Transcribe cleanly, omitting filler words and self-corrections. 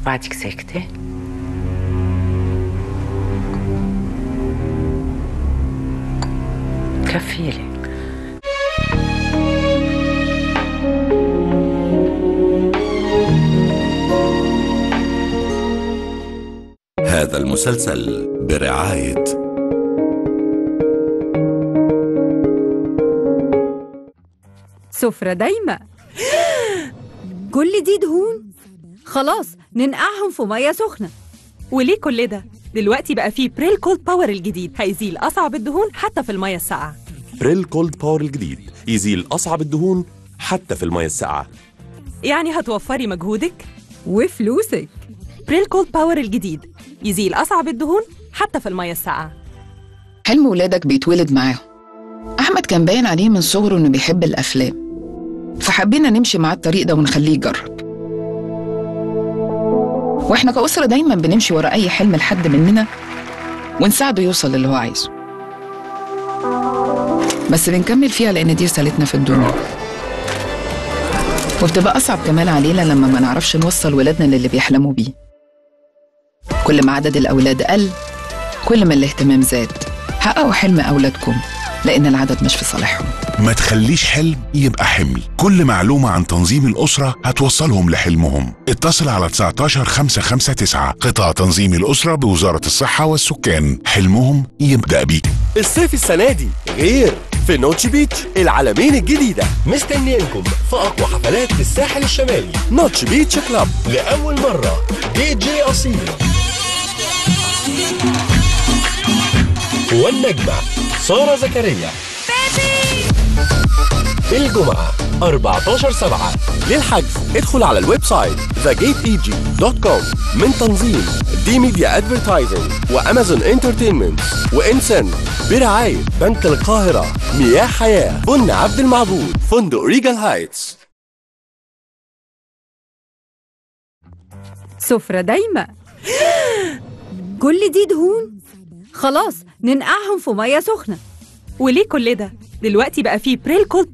بعدك ساكتة؟ كفيلي. هذا المسلسل برعاية سفرة دايمة. كل دي دهون، خلاص ننقعهم في مية سخنة. وليه كل ده؟ دلوقتي بقى فيه بريل كولد باور الجديد هيزيل أصعب الدهون حتى في المية الساقعة. بريل كولد باور الجديد يزيل أصعب الدهون حتى في المية الساقعة. يعني هتوفري مجهودك وفلوسك. بريل كولد باور الجديد يزيل أصعب الدهون حتى في المية الساقعة. حلم ولادك بيتولد معاهم. أحمد كان باين عليه من صغره إنه بيحب الأفلام، فحبينا نمشي معاه الطريق ده ونخليه يجرب. وإحنا كأسرة دايماً بنمشي ورا أي حلم لحد مننا ونساعده يوصل للي هو عايزه، بس بنكمل فيها لأن دي رسالتنا في الدنيا. وبتبقى أصعب كمان علينا لما ما نعرفش نوصل ولادنا للي بيحلموا بيه. كل ما عدد الأولاد قل كل ما الاهتمام زاد. حققوا حلم أولادكم لأن العدد مش في صالحهم. ما تخليش حلم يبقى حمل. كل معلومة عن تنظيم الأسرة هتوصلهم لحلمهم. اتصل على 19559. قطاع تنظيم الأسرة بوزارة الصحة والسكان. حلمهم يبدأ بيك. الصيف السنة دي غير في نوتش بيتش العلمين الجديدة. مستنيينكم في أقوى حفلات في الساحل الشمالي. نوتش بيتش كلاب لأول مرة دي جي أصيل والنجمة سارة زكريا. الجمعة 14/7. للحجز ادخل على الويب سايت thegateeg.com من تنظيم دي ميديا ادفرتايزنج وامازون انترتينمنت وانسن برعاية بنك القاهرة، مياه حياة، بن عبد المعبود، فندق ريجال هايتس. سفرة دايمة. كل دي دهون، خلاص ننقعهم في مية سخنة. وليه كل ده؟ دلوقتي بقى فيه بريل كولد